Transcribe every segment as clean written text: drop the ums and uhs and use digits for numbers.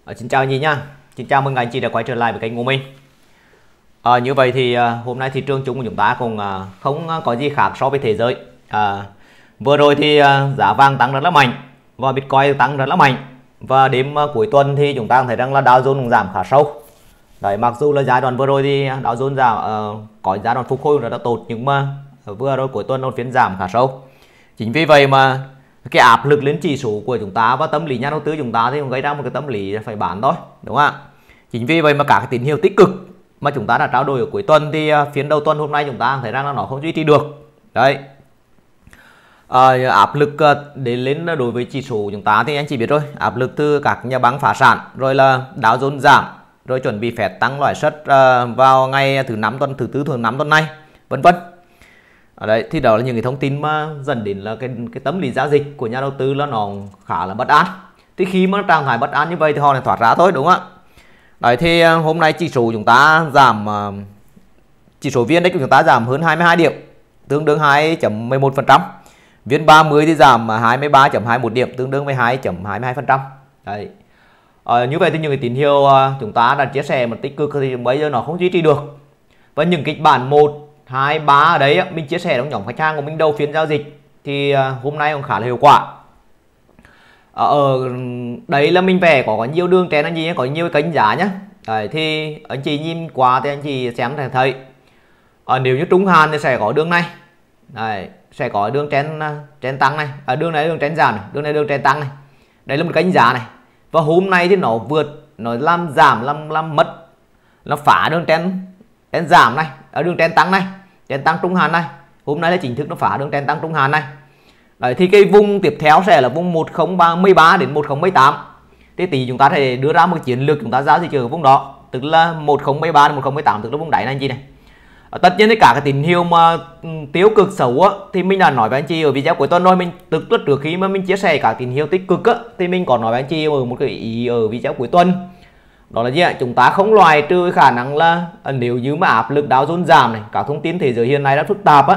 Xin chào anh chị nha. Xin chào mừng anh chị đã quay trở lại với kênh của mình. Như vậy thì hôm nay thị trường chung của chúng ta cũng không có gì khác so với thế giới. Vừa rồi thì giá vàng tăng rất là mạnh và Bitcoin tăng rất là mạnh. Và đêm cuối tuần thì chúng ta thấy rằng là Dow Jones cũng giảm khá sâu. Đấy, mặc dù là giai đoạn vừa rồi thì Dow Jones giảm có giai đoạn phục hồi rất là tốt, nhưng mà vừa rồi cuối tuần nó phiên giảm khá sâu. Chính vì vậy mà cái áp lực lên chỉ số của chúng ta và tâm lý nhà đầu tư chúng ta thì cũng gây ra một cái tâm lý phải bán thôi, đúng không ạ? Chính vì vậy mà cả cái tín hiệu tích cực mà chúng ta đã trao đổi ở cuối tuần thì phiên đầu tuần hôm nay chúng ta thấy rằng là nó không duy trì được. Đấy, áp lực đến lên đối với chỉ số chúng ta thì anh chị biết rồi, áp lực từ các nhà băng phá sản, rồi là Dow Jones giảm, rồi chuẩn bị Fed tăng lãi suất vào ngày thứ tư thứ năm tuần này, vân vân. Đấy, thì đó là những cái thông tin mà dẫn đến là cái tâm lý giao dịch của nhà đầu tư là nó khá là bất an. Thì khi mà trạng thái bất an như vậy thì họ lại thoát ra thôi, đúng không ạ? Đấy, thì hôm nay chỉ số chúng ta giảm, chỉ số VN Index của chúng ta giảm hơn 22 điểm, tương đương 2.11%. VN 30 thì giảm 23.21 điểm, tương đương với 2.22%. Đấy. Như vậy thì những cái tín hiệu chúng ta đã chia sẻ một tích cực thì bây giờ nó không duy trì được. Và những kịch bản 1, 2, 3 ở đấy mình chia sẻ trong nhóm khách hàng của mình đầu phiên giao dịch thì hôm nay cũng khá là hiệu quả. Ở đấy là mình vẽ có nhiều đường trend anh chị, có nhiều kênh giá nhé. Đấy, thì anh chị nhìn qua thì anh chị xem thấy nếu như trung hạn thì sẽ có đường này. Đấy, sẽ có đường trend tăng này, đường này đường trend giảm này, đường này đường trend tăng này. Đây là một kênh giá này. Và hôm nay thì nó vượt, nó làm giảm, làm mất, nó phá đường trend giảm này, ở đường trend tăng này, trend tăng trung hạn này. Hôm nay là chính thức nó phá đường trend tăng trung hạn này. Đấy, thì cái vùng tiếp theo sẽ là vùng 1013 đến 1018. Thế thì chúng ta sẽ đưa ra một chiến lược chúng ta giao dịch ở vùng đó, tức là 1013 đến 1018, tức là vùng đáy này anh chị này. Tất nhiên thì cả cái tín hiệu mà tiêu cực xấu á, thì mình đã nói với anh chị ở video cuối tuần rồi. Mình tức là trước khi mà mình chia sẻ cả tín hiệu tích cực á, thì mình có nói với anh chị ở một cái ý ở video cuối tuần, đó là gì ạ? Chúng ta không loại trừ khả năng là nếu như mà áp lực Dow Jones giảm này, các thông tin thế giới hiện nay rất phức tạp á,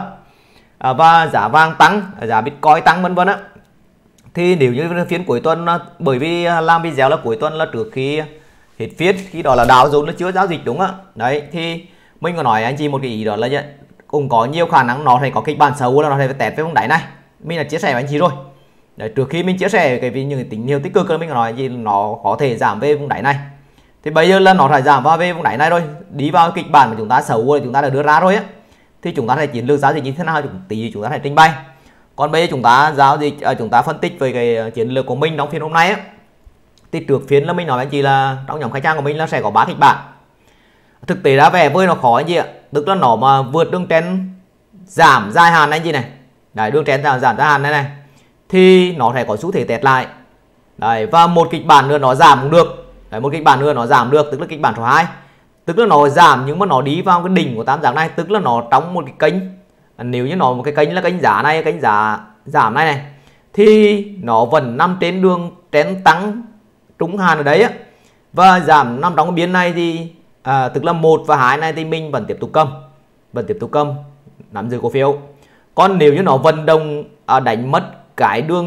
và giá vàng tăng, giá Bitcoin tăng vân vân á, thì nếu như phiên cuối tuần, bởi vì làm video là cuối tuần là trước khi hết phiên, khi đó là Dow Jones nó chưa giao dịch, đúng không ạ? Đấy, thì mình có nói anh chị một cái ý đó là gì? Cũng có nhiều khả năng nó sẽ có kịch bản xấu, là nó sẽ test với vùng đáy này. Mình đã chia sẻ với anh chị rồi. Đấy, trước khi mình chia sẻ cái những cái tín hiệu tích cực là mình có nói anh chị nó có thể giảm về vùng đáy này. Thì bây giờ là nó phải giảm vào về vùng đáy này rồi, đi vào kịch bản mà chúng ta xấu rồi, chúng ta đã đưa ra rồi á, thì chúng ta sẽ chiến lược giao dịch như thế nào tí chúng ta sẽ trình bày. Còn bây giờ chúng ta giao dịch, chúng ta phân tích về cái chiến lược của mình trong phiên hôm nay á, thì trước phiên là mình nói với anh chị là trong nhóm khách hàng của mình là sẽ có 3 kịch bản. Thực tế ra vẻ vơi nó khó anh chị ạ, tức là nó mà vượt đường trend giảm dài hạn anh chị này, đấy, đường trend giảm dài hạn này thì nó sẽ có xu thế test lại. Đấy, và một kịch bản nữa nó giảm cũng được. Đấy, một kịch bản nữa nó giảm được, tức là kịch bản số 2, tức là nó giảm nhưng mà nó đi vào cái đỉnh của tam giác này, tức là nó trong một cái kênh, nếu như nó một cái kênh là kênh giá này, kênh giá giảm này thì nó vẫn nằm trên đường trend tăng trung hạn ở đấy á, và giảm nằm trong cái biên này thì tức là 1 và 2 này thì mình vẫn tiếp tục cầm nắm giữ cổ phiếu. Còn nếu như nó vận động đánh mất cái đường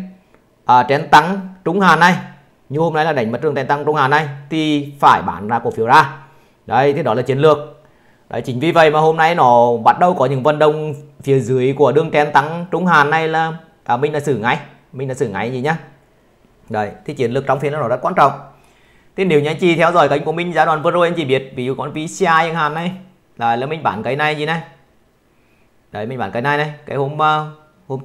trend tăng trung hạn này, như hôm nay là đánh mất đường trend tăng trung hạn này, thì phải bán ra cổ phiếu ra. Đấy, thì đó là chiến lược. Đấy, chính vì vậy mà hôm nay nó bắt đầu có những vận động phía dưới của đường trend tăng trung hạn này là mình đã xử ngay, gì nhá. Đấy, thì chiến lược trong phiên nó rất quan trọng. Thì nếu như anh chị theo dõi kênh của mình giai đoạn vừa rồi, anh chị biết ví dụ con VCI chẳng hạn này, đấy là mình bán cái này gì này. Đấy, mình bán cái này cái hôm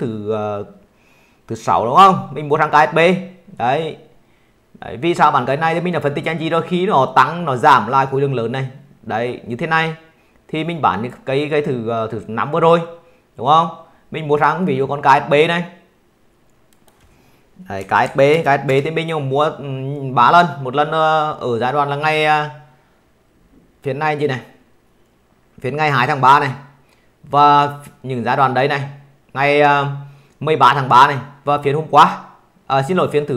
thứ 6 đúng không? Mình mua sang KSB. Đấy. Đấy, vì sao bán cái này thì mình đã phân tích cho anh chị rồi, khi nó tăng nó giảm lại khối lượng lớn này. Đấy, như thế này thì mình bán cái thứ 5 vừa rồi, đúng không? Mình mua sang ví dụ con KSB này. Đấy, KSB thì mình mua 3 lần, một lần ở giai đoạn là ngày phiên này chị này, phiên ngày 2 tháng 3 này, và những giai đoạn đấy này ngày 13 tháng 3 này, và phiên hôm qua, xin lỗi, phiên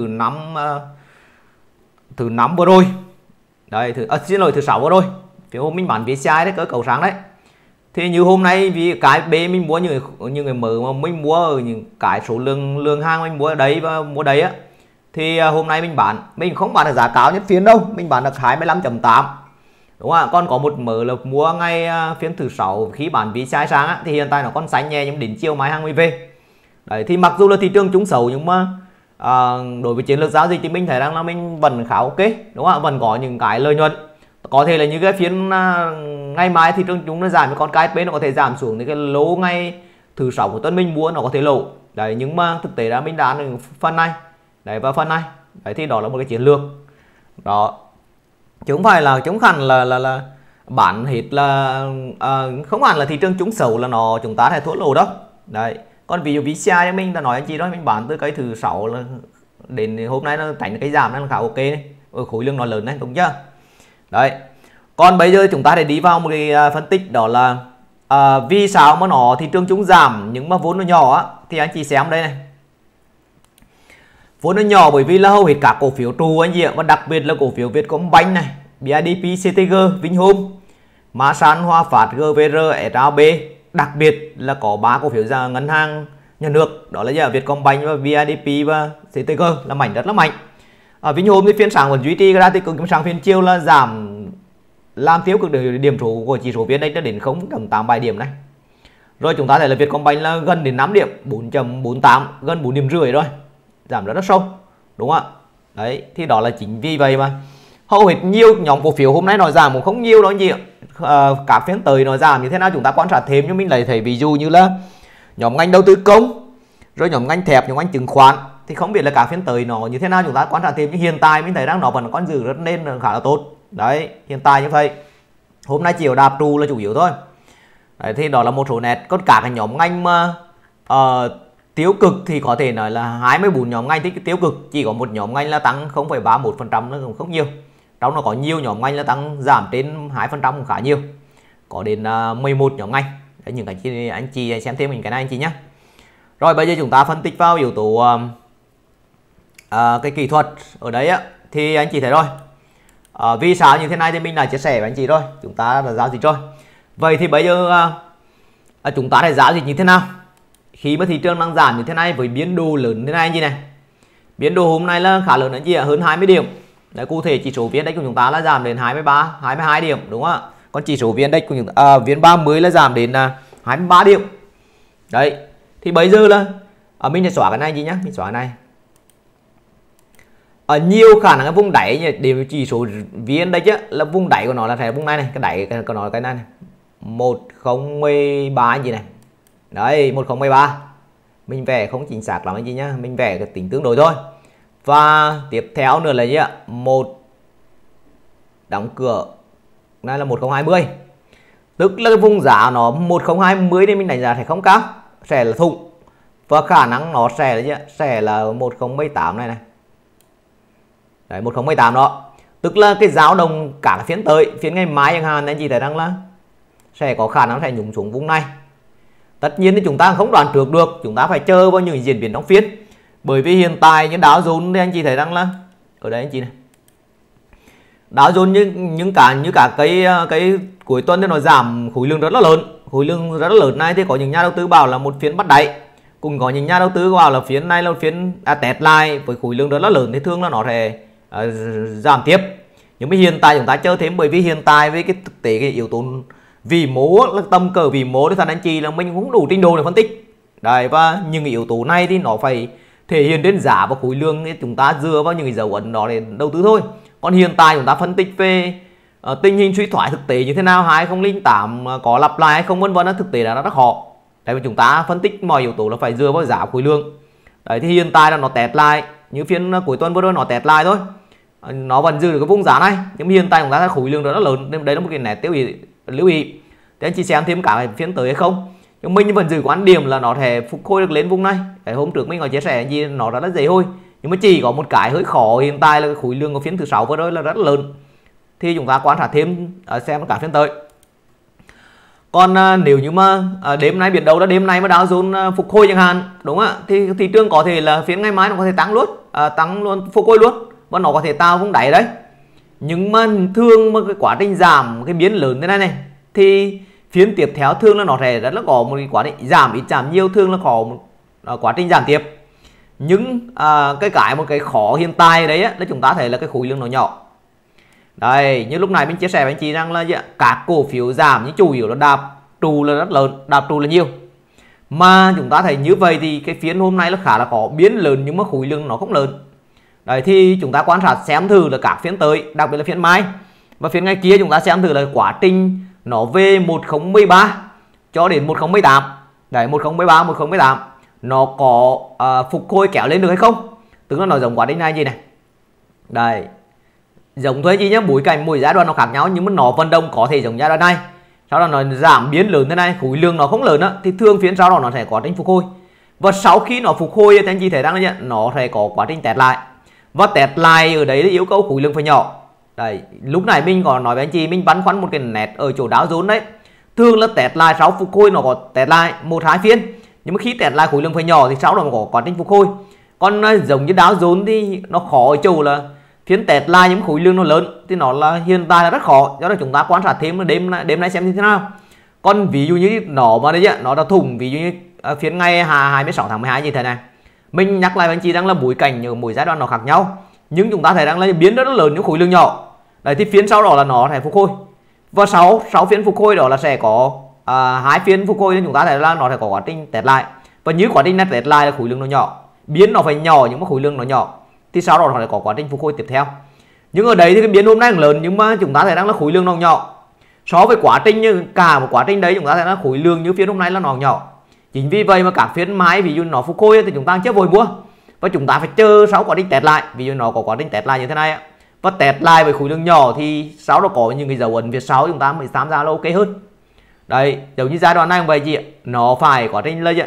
thứ 5 vừa rồi. Đấy, xin lỗi, thứ 6 vừa rồi, phiên hôm mình bán VCI đấy, cỡ cầu sáng đấy. Thì như hôm nay vì cái B mình mua những người mở mà mình mua ở những cái số lượng hàng mình mua ở đấy và mua đấy á, thì hôm nay mình không bán được giá cao nhất phiên đâu, mình bán được 25.8, đúng không ạ? Còn có một mớ là mua ngay phiên thứ 6 khi bán VCI sáng á, thì hiện tại nó còn xanh nhẹ, nhưng đến chiều mai hàng mới về. Đấy, thì mặc dù là thị trường trúng xấu, nhưng mà đối với chiến lược giao dịch thì mình thấy rằng là mình vẫn khá ok, đúng không ạ? Vẫn có những cái lợi nhuận. Có thể là những cái phiên ngày mai thị trường chúng nó giảm, với con KSP nó có thể giảm xuống, thì cái lỗ ngay thứ 6 của tuần mình mua nó có thể lỗ. Đấy, nhưng mà thực tế là mình đã được phần này. Đấy, và phần này. Đấy, thì đó là một cái chiến lược. Đó. Chứ không phải là chống hẳn là bán hết là không hẳn là thị trường trúng xấu là chúng ta sẽ thua lỗ đâu. Đấy. Còn ví dụ VCI mình đã nói anh chị đó, mình bán từ cái thứ 6 là đến hôm nay nó tránh cái giảm nó khá ok đấy. Khối lượng nó lớn đấy, đúng chưa? Đấy. Còn bây giờ chúng ta để đi vào một cái phân tích, đó là vì sao mà thị trường chúng giảm nhưng mà vốn nó nhỏ á, thì anh chị xem đây này. Vốn nó nhỏ bởi vì là hầu hết các cổ phiếu trụ anh chị ạ, và đặc biệt là cổ phiếu Vietcombank này, BIDP, CTG, Vinhome, Masan, Hòa Phát, GVR, SAB, đặc biệt là có 3 cổ phiếu ra ngân hàng nhà nước, đó là Vietcombank và BIDP và CTG là mạnh, rất là mạnh. Vinhome thì phiên sáng vẫn duy trì ra tích cực, nhưng sáng phiên chiều là giảm, làm tiêu cực điểm số của chỉ số VN Index đến 0.87 điểm này. Rồi chúng ta thấy là Vietcombank là gần đến 5 điểm, 4.48, gần 4 điểm rưỡi rồi, giảm rất là sâu, đúng không ạ? Đấy, thì đó là chính vì vậy mà hầu hết nhiều nhóm cổ phiếu hôm nay nó giảm cũng không nhiều đâu anh chị ạ. Các phiên tới nó giảm như thế nào chúng ta quan sát thêm, nhưng mình lại thấy ví dụ như là nhóm ngành đầu tư công, rồi nhóm ngành thép, nhóm ngành chứng khoán, thì không biết là các phiên tới nó như thế nào chúng ta quan sát thêm, nhưng hiện tại mình thấy rằng nó vẫn còn giữ rất nên khá là tốt. Đấy, hiện tại như vậy. Hôm nay chiều đạp trụ là chủ yếu thôi. Đấy, thì đó là một số nét. Còn cả cái nhóm ngành mà tiêu cực thì có thể nói là 24 nhóm ngành tiêu cực, chỉ có một nhóm ngành là tăng 0,31%, nó cũng không nhiều. Trong nó có nhiều nhóm ngành là tăng giảm trên 2% cũng khá nhiều. Có đến 11 nhóm ngành. Đấy, những cái anh chị xem thêm mình cái này anh chị nhé. Rồi bây giờ chúng ta phân tích vào yếu tố cái kỹ thuật ở đấy á, thì anh chị thấy rồi. Vì sao như thế này thì mình đã chia sẻ với anh chị rồi, chúng ta đã giao dịch rồi. Vậy thì bây giờ chúng ta sẽ giao dịch như thế nào khi mà thị trường đang giảm như thế này với biên độ lớn thế này anh chị này. Biên độ hôm nay là khá lớn anh chị ạ, hơn 20 điểm. Đấy, cụ thể chỉ số VN Index của chúng ta là giảm đến 22 điểm, đúng không ạ? Còn chỉ số VN Index của chúng ta VN30 là giảm đến 23 điểm. Đấy, thì bây giờ là mình sẽ xóa cái này gì nhá, mình xóa cái này. Nhiều khả năng cái vùng đáy để chỉ số VN Index á, là vùng đáy của nó là vùng này này, cái đáy của nó là cái này này. 1013 anh chị này. Đấy, 1013. Mình vẽ không chính xác lắm anh chị nhá, mình vẽ cái tính tương đối thôi. Và tiếp theo nữa là gì ạ? Một đóng cửa này là 1020. Tức là cái vùng giá nó 1020 thì mình đánh giá sẽ không cao, sẽ là thủng. Và khả năng nó sẽ là gì ạ? Sẽ là 1018 này này. Đấy, 1018 đó. Tức là cái dao động cả cái phiên tới, phiên ngày mai chẳng hạn anh chị thấy rằng là sẽ có khả năng sẽ nhúng xuống vùng này. Tất nhiên thì chúng ta không đoán trước được, chúng ta phải chờ vào những diễn biến trong phiên. Bởi vì hiện tại những Dow Jones thì anh chị thấy rằng là ở đây anh chị này, Dow Jones như cả cái cuối tuần thì nó giảm khối lượng rất là lớn. Khối lượng rất là lớn này thì có những nhà đầu tư bảo là một phiên bắt đáy, cùng có những nhà đầu tư bảo là phiên này là phiên test lại với khối lượng rất là lớn, thì thường là nó sẽ giảm tiếp. Nhưng mà hiện tại chúng ta chờ thêm, bởi vì hiện tại với cái thực tế cái yếu tố vĩ mô là tầm cỡ vĩ mô thì thật anh chị là mình cũng đủ trình độ để phân tích. Đấy, và những yếu tố này thì nó phải thể hiện đến giá và khối lượng, thì chúng ta dựa vào những cái dấu ấn đó để đầu tư thôi. Còn hiện tại chúng ta phân tích về tình hình suy thoái thực tế như thế nào, 2008 có lặp lại hay không vân vân, thực tế là rất khó. Tại vì chúng ta phân tích mọi yếu tố là phải dựa vào giá khối lượng. Đấy, thì hiện tại là nó test lại, như phiên cuối tuần vừa rồi nó test lại thôi, nó vẫn giữ được cái vùng giá này, nhưng mà hiện tại chúng ta khối lượng rất là lớn, nên đấy là một cái nét lưu ý. Thì anh chị xem thêm cả phiên tới hay không. Nhưng mình vẫn giữ quan điểm là nó sẽ phục hồi được lên vùng này. Cái hôm trước mình có chia sẻ gì nó rất là dễ thôi, nhưng mà chỉ có một cái hơi khó hiện tại là cái khối lượng của phiên thứ 6 vừa rồi là rất là lớn. Thì chúng ta quan sát thêm xem cả phiên tới. Còn nếu như mà đêm nay biết đâu là đêm nay mà Dow Jones phục hồi chẳng hạn, đúng không ạ, thì thị trường có thể là phiên ngày mai nó có thể tăng luôn, phục hồi luôn, và nó có thể tạo vùng đáy đấy. Nhưng mà thường mà cái quá trình giảm cái biến lớn thế này này, thì phiên tiếp theo thường là nó sẽ rất là có một cái quá trình giảm ít giảm nhiều, thường là có một quá trình giảm tiếp. Nhưng một cái khó hiện tại đấy á, là chúng ta thấy là cái khối lượng nó nhỏ. Đây, như lúc này mình chia sẻ với anh chị rằng là các cổ phiếu giảm nhưng chủ yếu là đạp trụ là rất lớn, đạp trụ là nhiều. Mà chúng ta thấy như vậy thì cái phiên hôm nay nó khá là có biến lớn nhưng mà khối lượng nó không lớn. Đấy, thì chúng ta quan sát xem thử là các phiên tới, đặc biệt là phiên mai và phiên ngày kia, chúng ta xem thử là quá trình nó về 1013 cho đến 1018. Đấy, 1013, 1018 nó có phục hồi kéo lên được hay không? Tức là nó giống quá trình này gì này. Đây, giống thôi chị nhé, bối cảnh mỗi giai đoạn nó khác nhau nhưng mà nó vận động có thể giống giai đoạn này. Sau đó nó giảm biến lớn thế này, khối lượng nó không lớn đó, thì thường phiên sau đó nó sẽ có quá trình phục hồi. Và sau khi nó phục hồi thì anh chị thấy rằng là nó sẽ có quá trình test lại. Và test lại ở đấy là yêu cầu khối lượng phải nhỏ. Đấy, lúc này mình có nói với anh chị, mình băn khoăn một cái nét ở chỗ Dow Jones đấy. Thường là test lại sau phục hồi nó có test lại 1-2 phiên. Nhưng mà khi test lại khối lượng phải nhỏ thì sau đó nó có quá trình phục hồi. Còn giống như Dow Jones thì nó khó ở chỗ là phiên test lại những khối lượng nó lớn thì nó là hiện tại là rất khó. Do đó chúng ta quan sát thêm đêm nay xem như thế nào. Còn ví dụ như nó mà đấy, nó đã thủng, ví dụ như phiên ngày 26 tháng 12 như thế này. Mình nhắc lại với anh chị rằng là bối cảnh ở mỗi giai đoạn nó khác nhau. Nhưng chúng ta thấy rằng là biến rất lớn những khối lượng nhỏ. Đấy, thì phiên sau đó là nó sẽ phục hồi. Và sau phiên phục hồi đó là sẽ có 2 phiên phục hồi, nên chúng ta thấy là nó sẽ có quá trình test lại. Và như quá trình test lại là khối lượng nó nhỏ, biến nó phải nhỏ nhưng mà khối lượng nó nhỏ, thì sau đó nó sẽ có quá trình phục hồi tiếp theo. Nhưng ở đấy thì cái biến hôm nay lớn nhưng mà chúng ta thấy rằng là khối lượng nó nhỏ. So với quá trình như cả một quá trình đấy chúng ta thấy là khối lượng như phiên hôm nay là nó nhỏ. Chính vì vậy mà các phiên mai ví dụ nó phục hồi thì chúng ta chưa vội mua. Và chúng ta phải chờ sau quá trình test lại. Ví dụ nó có quá trình test lại như thế này và test lại với khối lượng nhỏ thì sau đó có những cái dấu ấn phía sau chúng ta mới tham gia là ok hơn. Đấy, giống như giai đoạn này cũng vậy chị ạ. Nó phải quá trình lên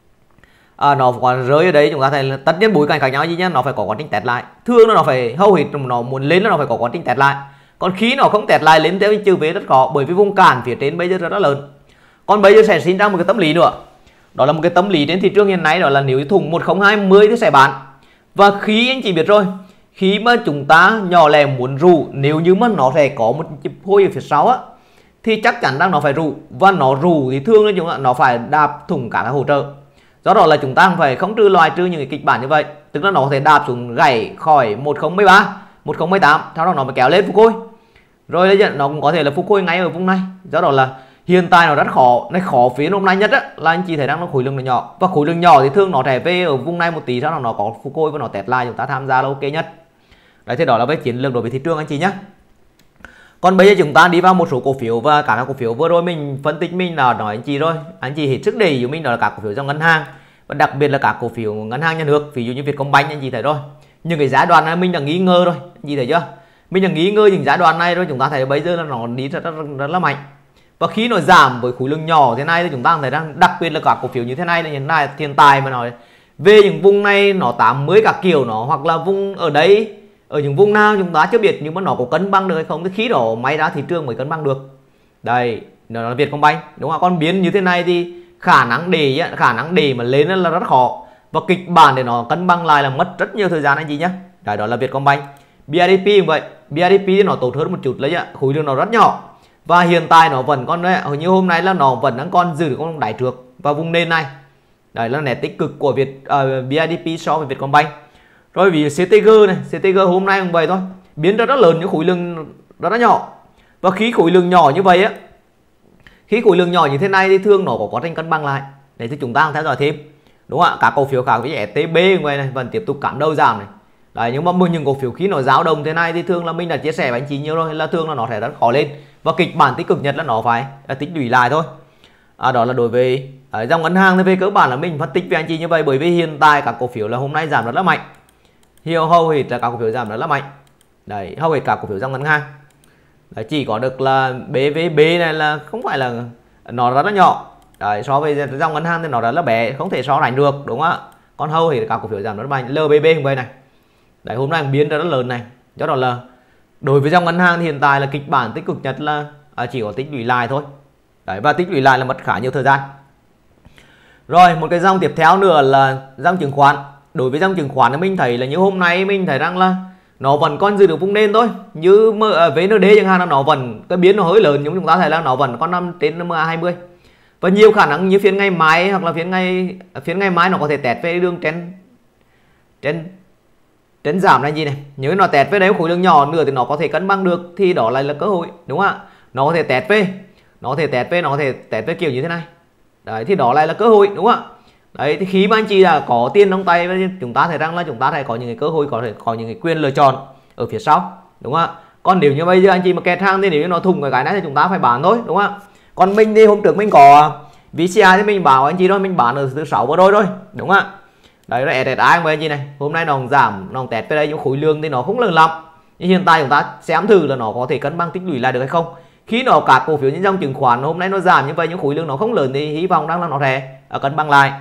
nó còn rơi ở đấy, chúng ta thấy là tất nhiên bối cảnh khác nhau gì nhá, nó phải có quá trình test lại. Thường nó phải hầu hết nó muốn lên là nó phải có quá trình test lại. Còn khi nó không test lại lên theo chữ V rất khó, bởi vì vùng cản phía trên bây giờ rất là lớn. Còn bây giờ sẽ sinh ra một cái tâm lý nữa. Đó là một cái tâm lý trên thị trường hiện nay, đó là nếu thùng 1020 thì sẽ bán. Và khi anh chị biết rồi, khi mà chúng ta nhỏ lẻ muốn rủ, nếu như mà nó sẽ có một nhịp hồi ở phía sau á, thì chắc chắn rằng nó phải rủ. Và nó rủ thì thường là chúng ta nó phải đạp thủng cả các hỗ trợ. Do đó là chúng ta phải không loại trừ những cái kịch bản như vậy. Tức là nó có thể đạp xuống gãy khỏi 1013, 1018, sau đó nó mới kéo lên phục hồi. Rồi nó cũng có thể là phục hồi ngay ở vùng này. Do đó là hiện tại nó rất khó. Nó khó phiên hôm nay nhất á, là anh chị thấy rằng nó khối lượng nó nhỏ. Và khối lượng nhỏ thì thường nó sẽ về ở vùng này một tí, sau đó nó có phục hồi và nó test lại, chúng ta tham gia là ok nhất. Đấy, thì đó là với chiến lược đối với thị trường anh chị nhé. Còn bây giờ chúng ta đi vào một số cổ phiếu, và cả các cổ phiếu vừa rồi mình phân tích, mình là nói anh chị rồi, anh chị hết sức để ý của mình đó là các cổ phiếu trong ngân hàng, và đặc biệt là các cổ phiếu ngân hàng nhà nước, ví dụ như Vietcombank anh chị thấy rồi. Nhưng cái giai đoạn này mình đã nghi ngờ rồi, anh chị thấy chưa? Mình đã nghi ngờ những giai đoạn này rồi, chúng ta thấy bây giờ là nó đi rất là mạnh. Và khi nó giảm với khối lượng nhỏ thế này thì chúng ta thấy rằng đặc biệt là các cổ phiếu như thế này là hiện tại mà nói về những vùng này nó 80 các kiểu nó, hoặc là vùng ở đấy, ở những vùng nào chúng ta chưa biết, nhưng mà nó có cân bằng được hay không thì khi đó may ra thị trường mới cân bằng được. Đây, nó là Vietcombank đúng không? Còn biến như thế này thì khả năng để mà lên là rất khó, và kịch bản để nó cân bằng lại là mất rất nhiều thời gian anh chị nhé. Đấy, đó là Vietcombank. BIDP cũng vậy, BIDP thì nó tốt hơn một chút lấy khối lượng nó rất nhỏ, và hiện tại nó vẫn còn đấy, như hôm nay là nó vẫn đang còn giữ được con đáy trượt vào vùng nền này. Đấy là nét tích cực của BIDP so với Vietcombank. Rồi vì CTG này, CTG hôm nay cũng vậy thôi, biến ra rất lớn những khối lượng rất nhỏ. Và khi khối lượng nhỏ như vậy á, khi khối lượng nhỏ như thế này thì thường nó có quá trình cân bằng lại. Đấy thì chúng ta theo dõi thêm, đúng không ạ? Các cổ phiếu khác với STB như vậy này vẫn tiếp tục cản đầu giảm này. Đấy, nhưng mà những cổ phiếu khi nó dao động thế này thì thường là mình đã chia sẻ với anh chị nhiều rồi, là thường là nó sẽ rất khó lên, và kịch bản tích cực nhất là nó phải tích lũy lại thôi. Đó là đối với dòng ngân hàng thì về cơ bản là mình phân tích với anh chị như vậy, bởi vì hiện tại các cổ phiếu là hôm nay giảm rất là mạnh, hầu hết là các cổ phiếu giảm rất là mạnh. Đấy, hầu hết các cổ phiếu dòng ngân hàng. Đấy, chỉ có được là BVB này là không phải là nó rất là nhỏ. Đấy, so với dòng ngân hàng thì nó rất là bé, không thể so sánh được, đúng không ạ? Còn hầu hết các cổ phiếu giảm rất mạnh. LBB cũng vậy này. Đấy, hôm nay biến rất lớn này. Do đó là đối với dòng ngân hàng thì hiện tại là kịch bản tích cực nhất là chỉ có tích lũy lại thôi. Đấy, và tích lũy lại là mất khá nhiều thời gian. Rồi, một cái dòng tiếp theo nữa là dòng chứng khoán. Đối với dòng chứng khoán thì mình thấy là như hôm nay mình thấy rằng là nó vẫn còn giữ được vùng nền thôi. Như VND chẳng hạn là nó vẫn cái biến nó hơi lớn, nhưng chúng ta thấy là nó vẫn còn nằm trên MA20. Và nhiều khả năng như phiên ngày mai hoặc là phiên ngày mai nó có thể test về đường trend trend giảm là gì này, nếu nó test về đấy khối lượng nhỏ nữa thì nó có thể cân bằng được thì đó lại là cơ hội, đúng không ạ? Nó có thể test về, nó có thể test về kiểu như thế này đấy, thì đó lại là cơ hội, đúng không ạ? Đấy, thì khi mà anh chị là có tiền trong tay, chúng ta thấy rằng là chúng ta sẽ có những cái cơ hội, có những cái quyền lựa chọn ở phía sau, đúng không ạ? Còn nếu như bây giờ anh chị mà kẹt hàng thì nếu như nó thủng cái này thì chúng ta phải bán thôi, đúng không ạ? Còn mình thì hôm trước mình có VCI thì mình bảo anh chị đó, mình bán ở thứ 6 vừa rồi, đúng không ạ? Đấy là SSI của anh chị này, hôm nay nó giảm, nó test về đây những khối lượng thì nó không lớn lắm, nhưng hiện tại chúng ta xem thử là nó có thể cân bằng tích lũy lại được hay không. Khi nó các cổ phiếu như dòng chứng khoán hôm nay nó giảm như vậy, những khối lượng nó không lớn thì hy vọng rằng là nó sẽ cân bằng lại.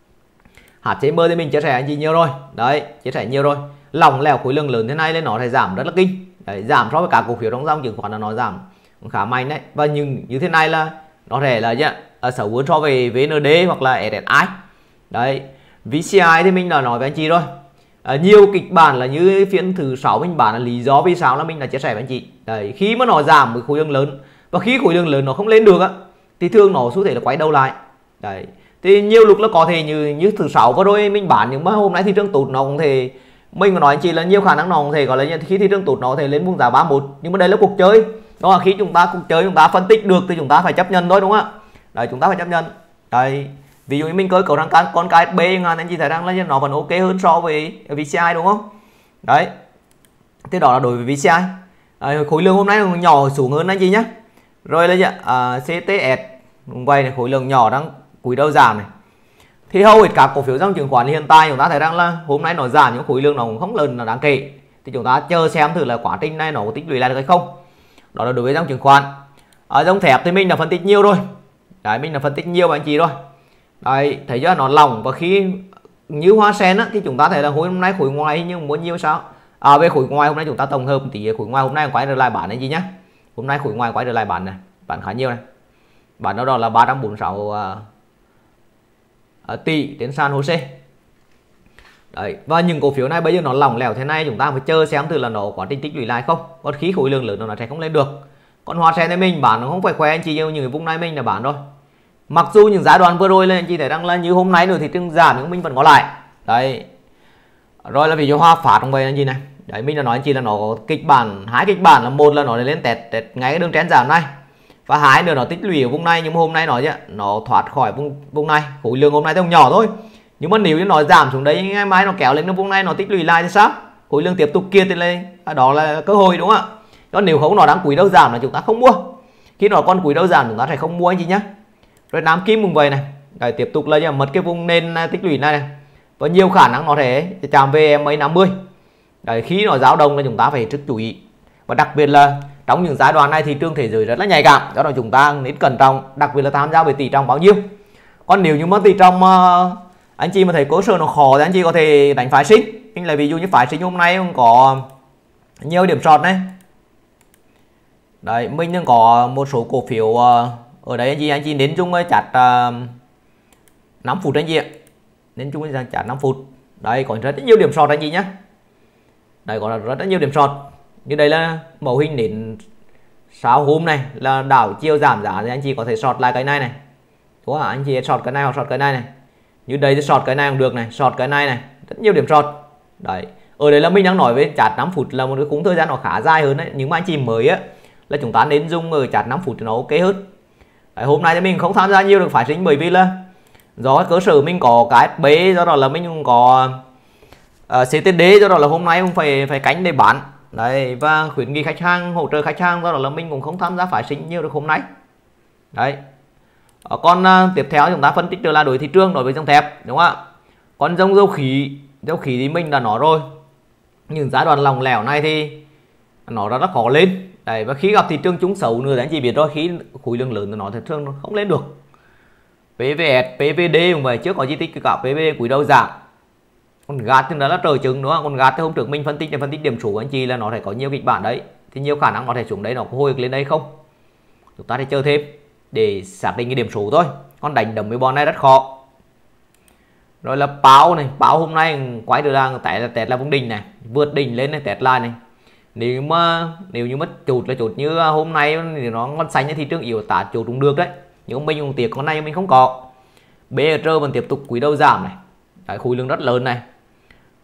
HCM thì mình chia sẻ anh chị nhiều rồi, đấy, chia sẻ nhiều rồi, lỏng lẻo khối lượng lớn thế này nên nó sẽ giảm rất là kinh. Đấy, giảm so với cả cổ phiếu trong dòng chứng khoán là nó giảm khá mạnh đấy, và như thế này là nó sẽ là xấu hơn so với VND hoặc là SSI. Đấy, VCI thì mình đã nói với anh chị rồi, nhiều kịch bản là như phiên thứ 6 mình bán là lý do vì sao là mình đã chia sẻ với anh chị. Đấy, khi mà nó giảm với khối lượng lớn và khi khối lượng lớn nó không lên được á thì thường nó xu thế là quay đầu lại. Đấy, thì nhiều lúc nó có thể như thứ 6 vừa rồi mình bán, nhưng mà hôm nay thị trường tụt nó cũng thể, mình có nói anh chị là nhiều khả năng nó cũng thể gọi là khi thị trường tụt nó có thể lên vùng giá 31, nhưng mà đây là cuộc chơi, đó là khi chúng ta cuộc chơi chúng ta phân tích được thì chúng ta phải chấp nhận thôi, đúng không ạ? Đấy, chúng ta phải chấp nhận. Đấy, ví dụ như mình cơ cấu thằng con cái B anh chị thấy rằng là nó vẫn ok hơn so với VCI, đúng không? Đấy, thế đó là đối với VCI. Khối lượng hôm nay nhỏ xuống hơn anh chị nhé. Rồi là CTS cũng vậy này, khối lượng nhỏ đang cúi đầu giảm này. Thì hầu hết các cổ phiếu trong chứng khoán hiện tại chúng ta thấy rằng là hôm nay nó giảm những khối lượng nó cũng không lớn là đáng kể, thì chúng ta chờ xem thử là quá trình này nó có tích lũy lại được hay không. Đó là đối với dòng chứng khoán. Dòng thép thì mình đã phân tích nhiều rồi. Đấy, mình đã phân tích nhiều với anh chị rồi. Đấy, thấy chưa, nó lỏng, và khi như hoa sen á, thì chúng ta thấy là hôm nay khối ngoài nhưng muốn nhiều sao. Về khối ngoài hôm nay chúng ta tổng hợp tỷ khối ngoài hôm nay quay trở lại bản anh chị nhé. Hôm nay khối ngoài quay trở lại bản này, bản khá nhiều này, bản đó là 346 tỷ đến sàn HOSE. Đấy, và những cổ phiếu này bây giờ nó lỏng lẻo thế này, chúng ta phải chờ xem thử là nó có quá trình tích lũy lại không. Còn khi khối lượng lớn nó sẽ không lên được. Còn hoa sen thì mình bán nó không phải khoe anh chị, nhiều những cái vùng này mình đã bán rồi. Mặc dù những giai đoạn vừa rồi lên anh chị thấy rằng là như hôm nay nữa thì trường giảm nhưng mình vẫn có lại. Đấy, rồi là ví dụ Hòa Phát trong vậy anh chị này. Đấy, mình đã nói anh chị là nó có kịch bản, hai kịch bản là một là nó lên test ngay cái đường trend giảm này, và hai nữa nó tích lũy ở vùng này, nhưng mà hôm nay nó thoát khỏi vùng này, khối lượng hôm nay thì không nhỏ thôi, nhưng mà nếu như nó giảm xuống đấy ngày mai nó kéo lên cái vùng này nó tích lũy lại thì sao, khối lượng tiếp tục kia thì lên, đó là cơ hội, đúng không ạ? Còn nếu không nó đang cúi đầu giảm là chúng ta không mua, khi nó còn cúi đầu giảm chúng ta sẽ không mua anh chị nhé. Rồi Nam Kim cũng vậy này. Đấy, tiếp tục là mất cái vùng nền tích lũy này, và nhiều khả năng nó thể chạm về mấy 50. Đấy, khi nó dao động là chúng ta phải rất chú ý, và đặc biệt là trong những giai đoạn này thị trường thế giới rất là nhạy cảm, do đó chúng ta nên cẩn trọng, đặc biệt là tham gia về tỷ trọng bao nhiêu. Còn nếu như mà tỷ trọng anh chị mà thấy cơ sở nó khó thì anh chị có thể đánh phái sinh. Mình là ví dụ như phái sinh hôm nay cũng có nhiều điểm short này. Đấy, mình đang có một số cổ phiếu ở đây anh chị đến chung chặt 5 phút anh chị ạ, nên chung chặt 5 phút. Đây có rất nhiều điểm short anh chị nhé. Đây có rất là nhiều điểm short. Như đây là mẫu hình đến 6 hôm này là đảo chiều giảm giá thì anh chị có thể short lại cái này này. Đúng không? Anh chị short cái này hoặc short cái này này. Như đây thì short cái này cũng được này, short cái này này, rất nhiều điểm short. Đấy, ở đây là mình đang nói với chart 5 phút là một cái khung thời gian nó khá dài hơn đấy, nhưng mà anh chị mới á là chúng ta nên dùng ở chart 5 phút thì nó ok hơn. Đấy, hôm nay thì mình không tham gia nhiều được phái sinh bởi vì là do cơ sở mình có KSB, do đó là mình cũng có CTD, do đó là hôm nay cũng phải cánh để bán. Đấy, và khuyến nghị khách hàng, hỗ trợ khách hàng, do đó là mình cũng không tham gia phái sinh nhiều được hôm nay. Đấy. Còn tiếp theo chúng ta phân tích trở lại đối thị trường đối với dòng thép, đúng không ạ? Còn dầu khí thì mình đã nói rồi, những giai đoạn lỏng lẻo này thì nó rất là khó lên. Đấy, và khi gặp thị trường trúng xấu nữa thì anh chị biết rồi, khi khối lượng lớn thì nó thường không lên được. PVS, PVD cũng vậy, trước có chi tiết cả PVD cuối đầu giảm. Còn gạt thì nó là trời chứng, đúng không? Còn gạt thì hôm trước mình phân tích điểm số anh chị là nó phải có nhiều kịch bản đấy, thì nhiều khả năng nó thể xuống đấy, nó có hồi lên đây không, chúng ta phải chờ thêm để xác định cái điểm số thôi. Còn đánh đấm với bọn này rất khó. Rồi là báo này, báo hôm nay quay được là test là vùng đỉnh này, vượt đỉnh lên này, test lại này. Nếu như mất chụt là chụt như hôm nay thì nó ngon xanh như thị trường yếu tả chụt cũng được đấy, nhưng mình cũng tiếc con này mình không có. BR vẫn tiếp tục quý đầu giảm này. Đấy, khối lượng rất lớn này.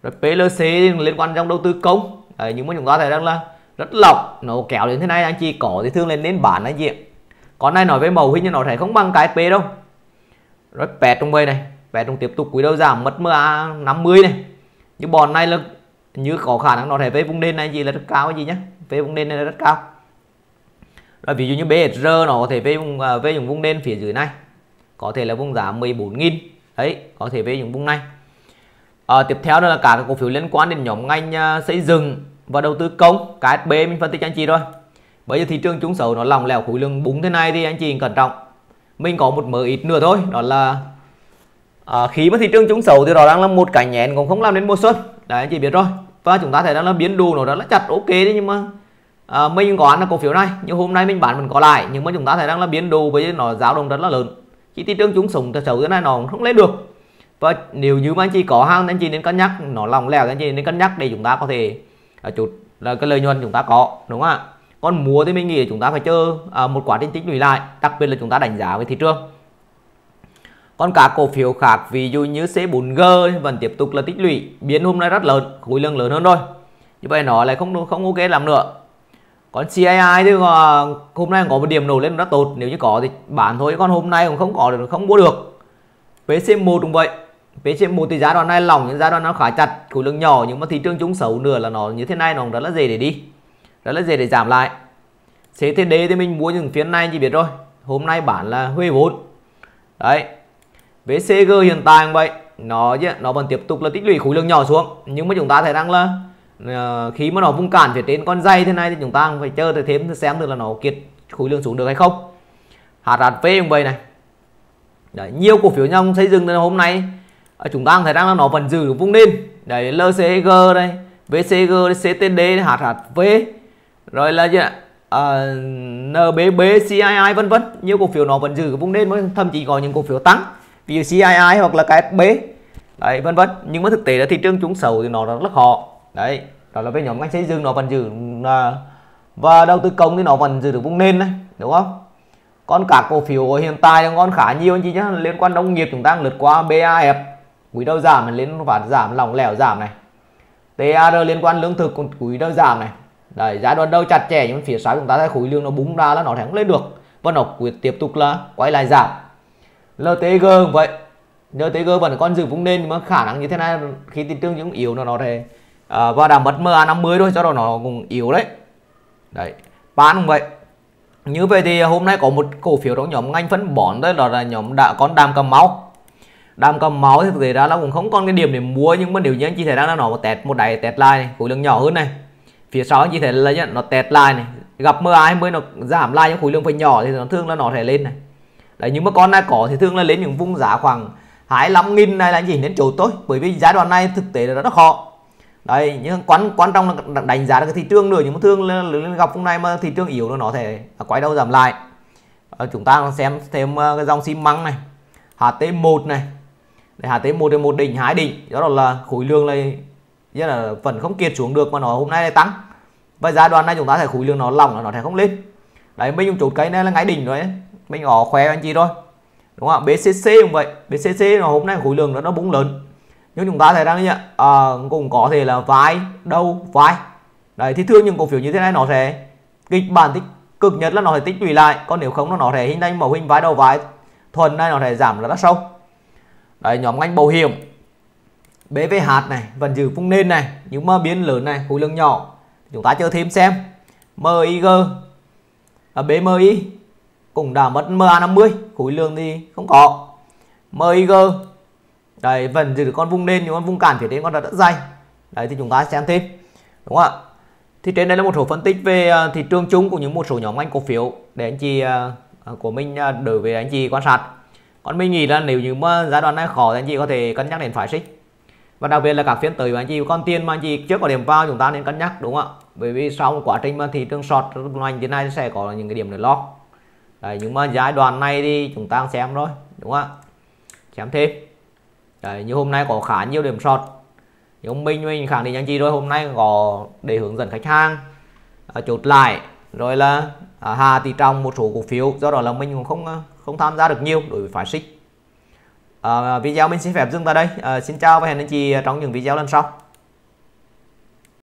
Rồi PLC liên quan trong đầu tư công. Đấy, nhưng mà chúng ta thấy rằng là rất lọc, nó kéo đến thế này anh chị có thì thường lên bản anh chị ạ. Con này nói với màu hình như nó thấy không bằng cái SP đâu. Rồi pet trong đây này, pet trong tiếp tục quý đầu giảm mất MA 50 này. Như bọn này là như có khả năng nó thể về vùng nền này gì là rất cao cái gì nhá, về vùng nền này là rất cao. Rồi ví dụ như BSR nó có thể về những vùng nền phía dưới này, có thể là vùng giá 14.000 đấy, có thể về những vùng này. Tiếp theo đó là cả các cổ phiếu liên quan đến nhóm ngành xây dựng và đầu tư công. KSB mình phân tích anh chị rồi. Bây giờ thị trường chung xấu nó lỏng lẻo, khối lượng búng thế này thì anh chị cẩn trọng. Mình có một mớ ít nữa thôi, đó là khi mà thị trường chung xấu thì rõ ràng là một cái nhẹn cũng không làm đến mùa xuân. Đấy anh chị biết rồi. Và chúng ta thấy rằng là biến đồ nó rất là chặt, ok đấy, nhưng mà mình có ăn là cổ phiếu này, nhưng hôm nay mình bán vẫn có lại, nhưng mà chúng ta thấy rằng là biến đồ với nó dao động rất là lớn. Khi thị trường chung xấu thế này nó không lên được. Và nếu như mà anh chị có hàng anh chị nên cân nhắc, nó lỏng lẻo anh chị nên cân nhắc để chúng ta có thể chút là cái lợi nhuận chúng ta có, đúng không ạ? Còn mua thì mình nghĩ chúng ta phải chờ một quá trình tích lũy lại, đặc biệt là chúng ta đánh giá về thị trường. Còn các cổ phiếu khác ví dụ như C4G vẫn tiếp tục là tích lũy, biến hôm nay rất lớn, khối lượng lớn hơn rồi, như vậy nó lại không ok làm nữa. Còn CII thì hôm nay có một điểm nổ lên rất tốt, nếu như có thì bán thôi, còn hôm nay cũng không có được, không mua được. PC1 cũng vậy, PC1 thì giá đoạn này lỏng, những giai đoạn nó khá chặt, khối lượng nhỏ, nhưng mà thị trường chung xấu nữa là nó như thế này, nó rất là dễ để đi, rất là dễ để giảm lại. CTD thì mình mua những phiên này chỉ biết rồi, hôm nay bán là huê vốn đấy. VCG hiện tại cũng vậy, nó vẫn tiếp tục là tích lũy khối lượng nhỏ xuống, nhưng mà chúng ta thấy rằng là khi mà nó vùng cản phía trên con dây thế này thì chúng ta phải chờ thêm xem được là nó kiệt khối lượng xuống được hay không. HHV cũng vậy này. Đấy, nhiều cổ phiếu trong xây dựng hôm nay chúng ta thấy rằng là nó vẫn giữ được vùng nền. Đấy, LCG đây, VCG, CTD, HHV, rồi là gì ạ? NBB, CII vân vân, nhiều cổ phiếu nó vẫn giữ cái vùng nền, thậm chí có những cổ phiếu tăng, ví dụ CII hoặc là KSB đấy vân vân. Nhưng mà thực tế là thị trường chung xấu thì nó rất là khó. Đấy, đó là về nhóm ngành xây dựng nó vẫn giữ và đầu tư công thì nó vẫn giữ được vùng nền này, đúng không? Còn các cổ phiếu hiện tại còn khá nhiều anh chị nhé, liên quan nông nghiệp chúng ta lướt qua BAF quý đầu giảm lên phát giảm lỏng lẻo giảm này. TAR liên quan lương thực quý đầu giảm này. Đấy, giai đoạn đầu chặt chẽ, nhưng phía sau chúng ta thấy khối lượng nó búng ra là nó không lên được và nó tiếp tục là quay lại giảm. LTG cũng vậy, LTG vẫn còn giữ vùng nền, nhưng mà khả năng như thế này khi thị trường cũng yếu nó thì và đã mất MA 50 thôi, do đó nó cũng yếu đấy. Đấy, PAN cũng vậy. Như vậy thì hôm nay có một cổ phiếu trong nhóm ngành phân bón, đó là nhóm con Đàm Cầm Máu. Đàm Cầm Máu thì thực tế ra nó cũng không còn cái điểm để mua, nhưng mà nếu như anh chị thấy rằng là nó một đáy test lại này, khối lượng nhỏ hơn này. Phía sau anh chị thấy là nó test lại này, gặp MA 20 nó giảm lại, những khối lượng phải nhỏ thì nó thường là nó thể lên này. Đấy, nhưng mà con này có thì thường là lên những vùng giá khoảng 25.000 này là anh chị nên chốt thôi, bởi vì giai đoạn này thực tế là rất khó. Đấy, nhưng quan trọng là đánh giá được cái thị trường nữa, nhưng mà thường là gặp vùng này mà thị trường yếu nó thể quay đầu giảm lại. Chúng ta xem thêm cái dòng xi măng này, HT1 này. Đây, HT1 thì một đỉnh, hai đỉnh, đó là khối lượng này rất là vẫn không kiệt xuống được mà nó hôm nay lại tăng. Và giai đoạn này chúng ta thấy khối lượng nó lỏng, nó sẽ không lên. Đấy, mình dùng chốt cái này là ngay đỉnh rồi ấy. Mình có khoe anh chị thôi, đúng không? BCC cũng vậy, BCC nó hôm nay khối lượng nó búng lớn, nhưng chúng ta thấy rằng cũng có thể là vai đâu vai. Đấy, thì thường những cổ phiếu như thế này nó sẽ kịch bản tích cực nhất là nó sẽ tích lũy lại, còn nếu không nó sẽ hình thành mẫu hình vai đầu vai thuần này, nó sẽ giảm rất là sâu. Đấy, nhóm ngành bảo hiểm BVH này vẫn giữ vùng nền này, nhưng mà biến lớn này, khối lượng nhỏ, chúng ta chờ thêm xem. MIG, BMI cũng đã mất MA 50, khối lượng thì không có. MIG đấy vẫn giữ được con vùng nền, nhưng con vùng cản phía trên con rất dày. Đấy thì chúng ta xem thêm, đúng không ạ? Thì trên đây là một số phân tích về thị trường chung cũng như một số nhóm ngành cổ phiếu để anh chị của mình đối với anh chị quan sát. Còn mình nghĩ là nếu như mà giai đoạn này khó thì anh chị có thể cân nhắc đến phái xích. Và đặc biệt là các phiên tới mà anh chị còn tiền mà anh chị trước có điểm vào, chúng ta nên cân nhắc, đúng không ạ? Bởi vì sau một quá trình mà thị trường short ngành thế này sẽ có những cái điểm để lo. Đấy, nhưng mà giai đoạn này thì chúng ta xem thôi, đúng không ạ? Xem thêm. Đấy, như hôm nay có khá nhiều điểm short, nhưng mình khẳng định anh chị rồi, hôm nay có để hướng dẫn khách hàng chốt lại, rồi là hà tỷ trọng một số cổ phiếu, do đó là mình cũng không tham gia được nhiều đối với phái xích. Video mình xin phép dừng tại đây. Xin chào và hẹn anh chị trong những video lần sau.